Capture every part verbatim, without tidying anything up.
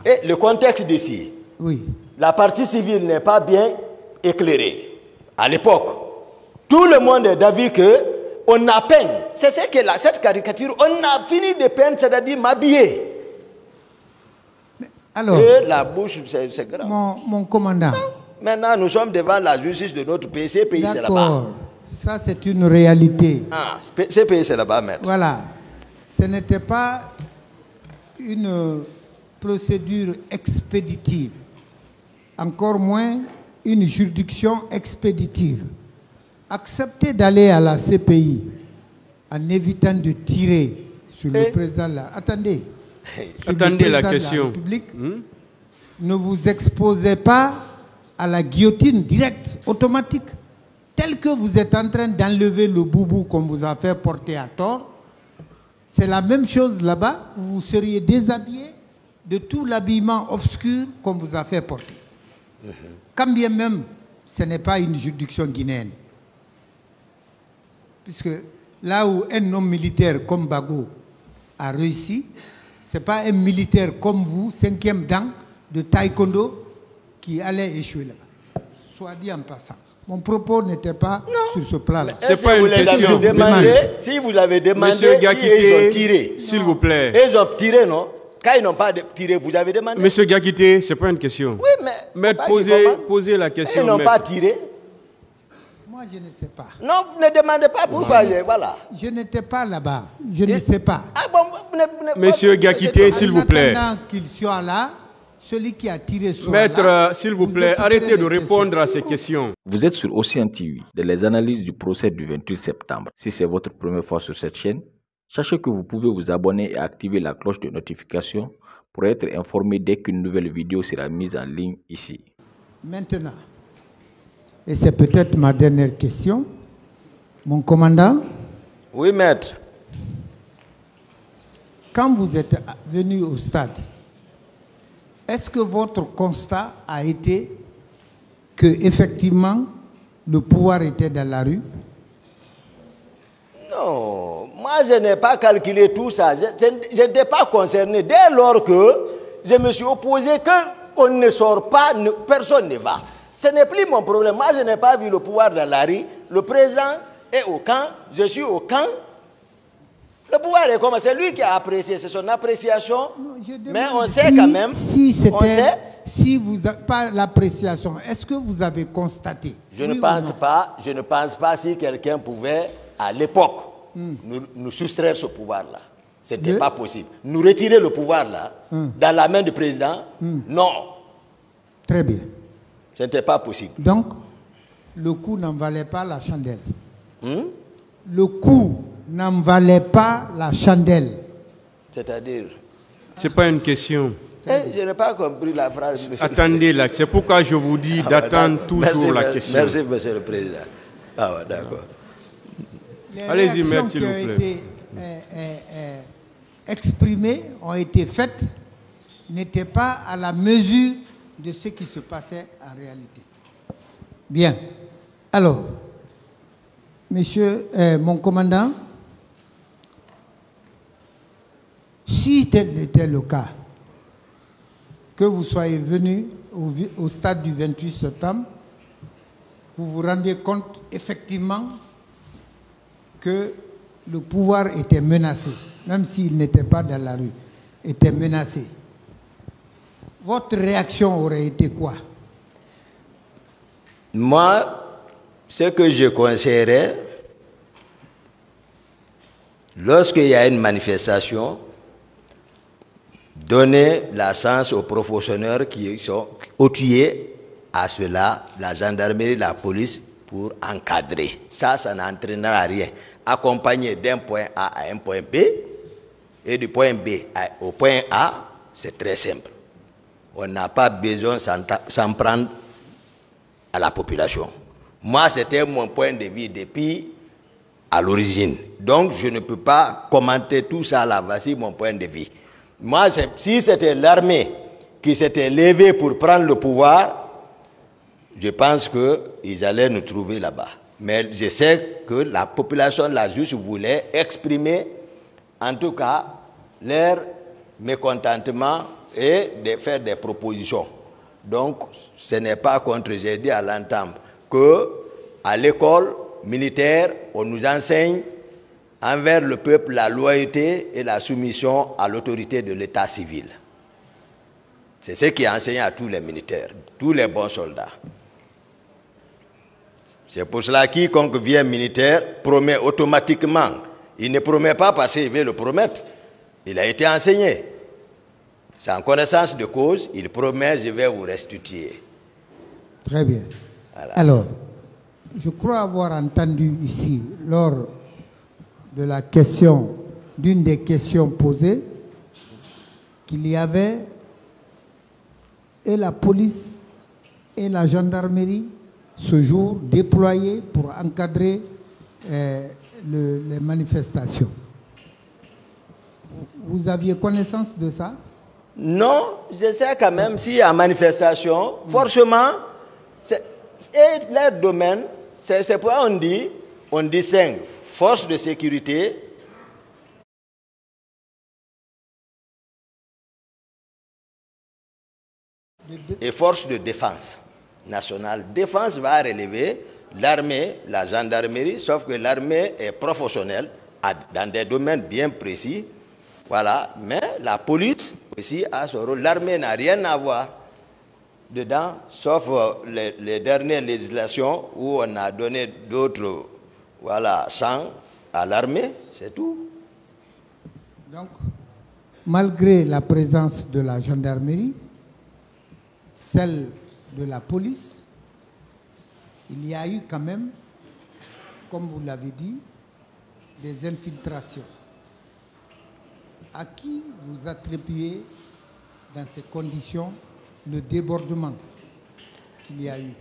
Et le contexte d'ici, oui. La partie civile n'est pas bien éclairée. À l'époque, tout le monde est d'avis qu'on a peine. C'est ce que la, cette caricature, on a fini de peindre, c'est-à-dire m'habiller. Alors, et la bouche, c'est grave. Mon, mon commandant. Maintenant, nous sommes devant la justice de notre pays. Ce pays, c'est là-bas. D'accord. Ça, c'est une réalité. Ah, ce pays, c'est là-bas, maître. Voilà. Ce n'était pas une procédure expéditive. Encore moins une juridiction expéditive. Accepter d'aller à la C P I en évitant de tirer sur Et? le président de la... Attendez. Attendez la question. De la hmm? Ne vous exposez pas à la guillotine directe, automatique, tel que vous êtes en train d'enlever le boubou qu'on vous a fait porter à tort. C'est la même chose là-bas. Vous seriez déshabillé de tout l'habillement obscur qu'on vous a fait porter. Mmh. Quand bien même, ce n'est pas une juridiction guinéenne. Puisque là où un homme militaire comme Bago a réussi, ce n'est pas un militaire comme vous, cinquième dan de taekwondo, qui allait échouer là-bas. Soit dit en passant. Mon propos n'était pas non. sur ce plan-là. C'est pas une question. Demandé, si vous l'avez demandé, Monsieur si Gakité, ils ont tiré. S'il vous plaît. Ils ont tiré, non? Quand ils n'ont pas tiré, vous avez demandé. Monsieur Gakité, ce n'est pas une question. Oui, mais... Maître, posez, posez la question. Ils n'ont maître. pas tiré. Moi, je ne sais pas. Non, ne demandez pas pourquoi. Je, voilà. Je n'étais pas là-bas. Je ne sais pas. Ah bon, vous ne, ne, Monsieur Gakité, s'il vous plaît. Pendant qu'il soit là, celui qui a tiré sur Maître, s'il vous plaît, arrêtez de répondre à ces questions. Vous êtes sur Océan T V, de les analyses du procès du vingt-huit septembre. Si c'est votre première fois sur cette chaîne, sachez que vous pouvez vous abonner et activer la cloche de notification pour être informé dès qu'une nouvelle vidéo sera mise en ligne ici. Maintenant, et c'est peut-être ma dernière question, mon commandant. Oui, maître. Quand vous êtes venu au stade, est-ce que votre constat a été que effectivement le pouvoir était dans la rue? Non, moi je n'ai pas calculé tout ça. Je, je, je n'étais pas concerné. Dès lors que je me suis opposé qu'on ne sort pas, ne, personne ne va. Ce n'est plus mon problème. Moi je n'ai pas vu le pouvoir dans la rue. Le président est au camp, je suis au camp. Le pouvoir est comme c'est lui qui a apprécié, c'est son appréciation. Non, mais on sait si, quand même. Si c'était, si vous n'avez pas l'appréciation, est-ce que vous avez constaté? Je oui ne pense pas. Je ne pense pas si quelqu'un pouvait à l'époque hmm. nous, nous soustraire ce pouvoir-là. Ce n'était pas possible. Nous retirer le pouvoir-là hmm. dans la main du président, hmm. non. Très bien. Ce n'était pas possible. Donc, le coup n'en valait pas la chandelle. Hmm? Le coup n'en valait pas la chandelle. C'est-à-dire? Ce n'est pas une question. Eh, je n'ai pas compris la phrase, monsieur. Attendez là, c'est pourquoi je vous dis ah, d'attendre ouais, toujours merci, la question. Merci, monsieur le président. Ah ouais, d'accord. Allez-y, maître, s'il vous plaît. Les réactions qui ont été euh, euh, euh, exprimées, ont été faites, n'étaient pas à la mesure de ce qui se passait en réalité. Bien. Alors, monsieur, euh, mon commandant, si tel était le cas, que vous soyez venu au, au stade du vingt-huit septembre, vous vous rendez compte effectivement que le pouvoir était menacé, même s'il n'était pas dans la rue, était menacé. Votre réaction aurait été quoi? Moi, ce que je conseillerais, lorsqu'il y a une manifestation, donner la chance aux professionnels qui sont outillés à cela, la gendarmerie, la police, pour encadrer. Ça, ça n'entraînera rien. Accompagner d'un point A à un point B, et du point B au point A, c'est très simple. On n'a pas besoin de s'en prendre à la population. Moi, c'était mon point de vue depuis à l'origine. Donc, je ne peux pas commenter tout ça là. Voici mon point de vue. Moi, si c'était l'armée qui s'était levée pour prendre le pouvoir, je pense qu'ils allaient nous trouver là-bas. Mais je sais que la population, la juste voulait exprimer, en tout cas, leur mécontentement et de faire des propositions. Donc, ce n'est pas contre, j'ai dit à l'entame, qu'à l'école militaire, on nous enseigne envers le peuple la loyauté et la soumission à l'autorité de l'état civil. C'est ce qui est enseigné à tous les militaires, tous les bons soldats. C'est pour cela que quiconque vient militaire promet automatiquement. Il ne promet pas parce qu'il veut le promettre. Il a été enseigné. C'est en connaissance de cause, il promet, je vais vous restituer. Très bien. Voilà. Alors, je crois avoir entendu ici, lors de la question, d'une des questions posées, qu'il y avait et la police et la gendarmerie ce jour déployés pour encadrer euh, le, les manifestations. Vous aviez connaissance de ça? Non, je sais quand même s'il y a manifestation, forcément, c'est leur domaine, c'est pourquoi on dit, on distingue force de sécurité et force de défense nationale. Défense va relever l'armée, la gendarmerie, sauf que l'armée est professionnelle dans des domaines bien précis. Voilà, mais la police aussi a son rôle. L'armée n'a rien à voir dedans, sauf les, les dernières législations où on a donné d'autres voilà, champs à l'armée, c'est tout. Donc, malgré la présence de la gendarmerie, celle de la police, il y a eu quand même, comme vous l'avez dit, des infiltrations. À qui vous attribuez dans ces conditions le débordement qu'il y a eu?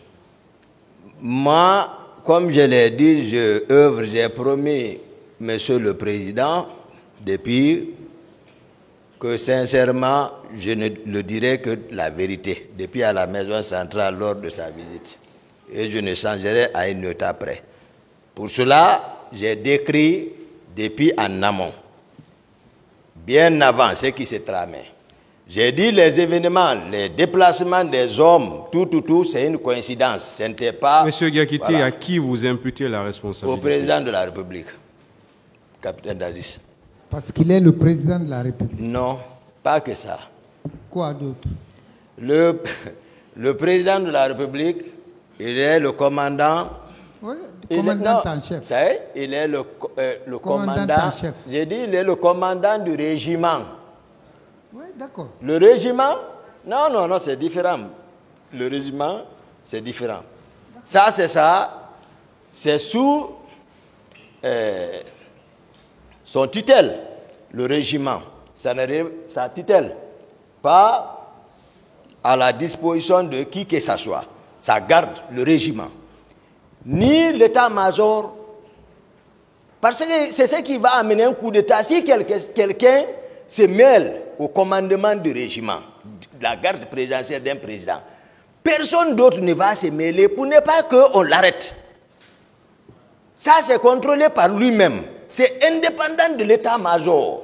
Moi, comme je l'ai dit, je œuvre, j'ai promis, Monsieur le Président, depuis que sincèrement, je ne le dirai que la vérité, depuis à la maison centrale lors de sa visite. Et je ne changerai à une note après. Pour cela, j'ai décrit depuis en amont, bien avant ce qui s'est tramé. J'ai dit les événements, les déplacements des hommes, tout, tout, tout, c'est une coïncidence. Ce n'était pas... Monsieur Diakité, voilà, à qui vous imputez la responsabilité? Au président de la République, capitaine Dadis. Parce qu'il est le président de la République. Non, pas que ça. Quoi d'autre? Le, le président de la République, il est le commandant... Oui, le commandant en chef. Ça y est, il est le, euh, le commandant... commandant en chef. J'ai dit, il est le commandant du régiment. Oui, d'accord. Le régiment, non, non, non, c'est différent. Le régiment, c'est différent. Ça, c'est ça. C'est sous euh, son tutelle, le régiment. Ça, ça tutelle. Pas à la disposition de qui que ce soit. Ça garde le régiment. Ni l'état-major. Parce que c'est ce qui va amener un coup d'état. Si quelqu'un quelqu'un se mêle au commandement du régiment, la garde présidentielle d'un président, personne d'autre ne va se mêler pour ne pas qu'on l'arrête. Ça, c'est contrôlé par lui-même. C'est indépendant de l'état-major.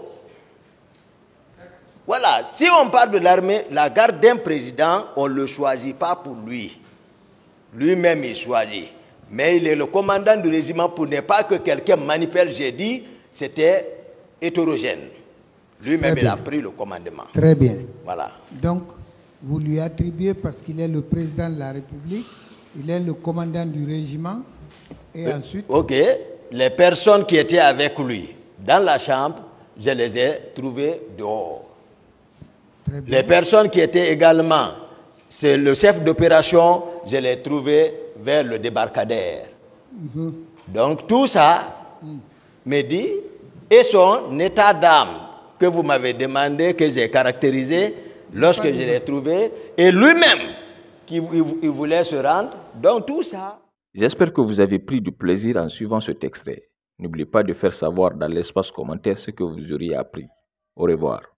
Voilà. Si on parle de l'armée, la garde d'un président, on ne le choisit pas pour lui. Lui-même, il choisit. Mais il est le commandant du régiment pour ne pas que quelqu'un manipule. J'ai dit, c'était hétérogène. Lui-même, il a pris le commandement. Très bien. Voilà. Donc, vous lui attribuez parce qu'il est le président de la République, il est le commandant du régiment, et euh, ensuite... Ok. Les personnes qui étaient avec lui dans la chambre, je les ai trouvées dehors. Très bien. Les personnes qui étaient également, c'est le chef d'opération, je l'ai trouvé vers le débarcadère. Mm-hmm. Donc tout ça mm. me dit, et son état d'âme que vous m'avez demandé, que j'ai caractérisé lorsque je l'ai trouvé, et lui-même qui il voulait se rendre. Donc tout ça... J'espère que vous avez pris du plaisir en suivant cet extrait. N'oubliez pas de faire savoir dans l'espace commentaire ce que vous auriez appris. Au revoir.